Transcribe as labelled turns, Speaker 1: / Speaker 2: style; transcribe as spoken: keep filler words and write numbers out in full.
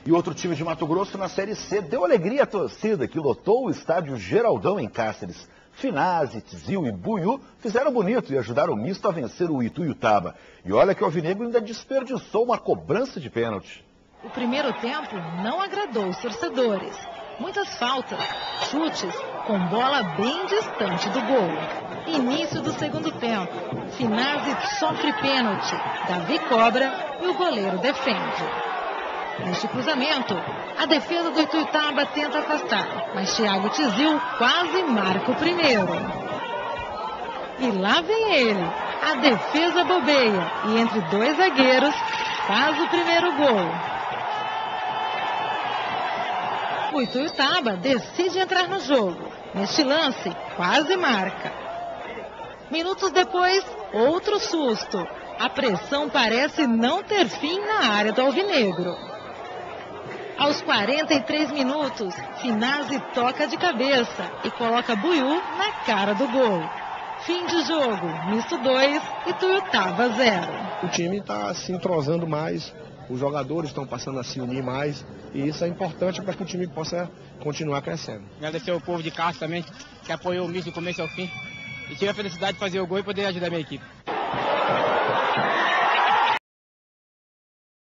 Speaker 1: E outro time de Mato Grosso na Série C deu alegria à torcida, que lotou o estádio Geraldão em Cáceres. Finazzi, Tizil e Buiú fizeram bonito e ajudaram o misto a vencer o Ituiutaba. E olha que o alvinegro ainda desperdiçou uma cobrança de pênalti.
Speaker 2: O primeiro tempo não agradou os torcedores. Muitas faltas, chutes, com bola bem distante do gol. Início do segundo tempo. Finazzi sofre pênalti. Davi cobra e o goleiro defende. Neste cruzamento, a defesa do Ituiutaba tenta afastar, mas Thiago Tizil quase marca o primeiro. E lá vem ele. A defesa bobeia e entre dois zagueiros faz o primeiro gol. O Ituiutaba decide entrar no jogo. Neste lance, quase marca. Minutos depois, outro susto. A pressão parece não ter fim na área do alvinegro. Aos quarenta e três minutos, Finazzi toca de cabeça e coloca Buiú na cara do gol. Fim de jogo, misto dois, Ituiutaba zero.
Speaker 3: O time está se entrosando mais, os jogadores estão passando a se unir mais e isso é importante para que o time possa continuar crescendo.
Speaker 4: Agradecer ao povo de Cáceres também, que apoiou o misto do começo ao fim e tive a felicidade de fazer o gol e poder ajudar a minha equipe.